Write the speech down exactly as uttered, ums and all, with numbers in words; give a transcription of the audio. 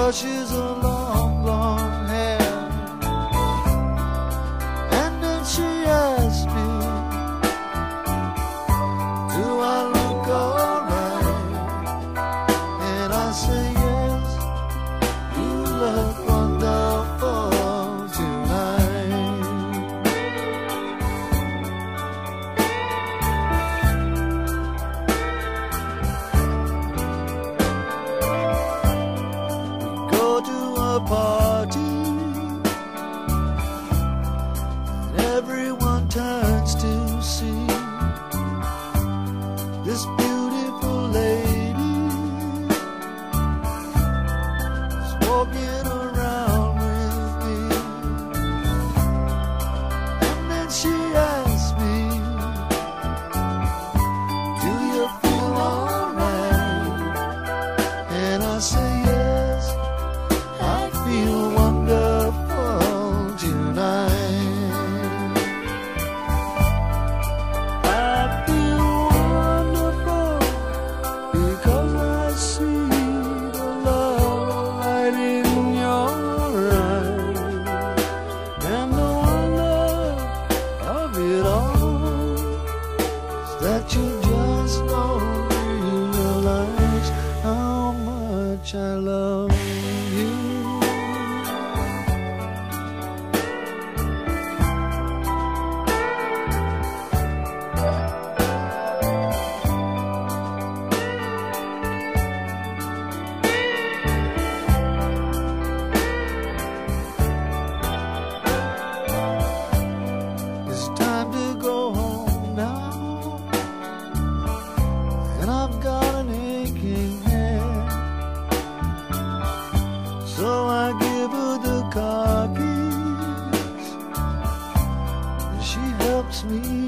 brushes her long blonde hair, and then she asked me, do I look alright? And I say yes, you look wonderful tonight. We go to a party, and everyone turns to see this beautiful lady is walking around with me. And then she asked me, do you feel alright? And I say yes, I feel wonderful tonight. I feel wonderful because I see the love light in your eyes, and the wonder of it all is that you just don't realize how much I love you. It's time to go home now, and I've got an aching head. So I give her the car keys, and she helps me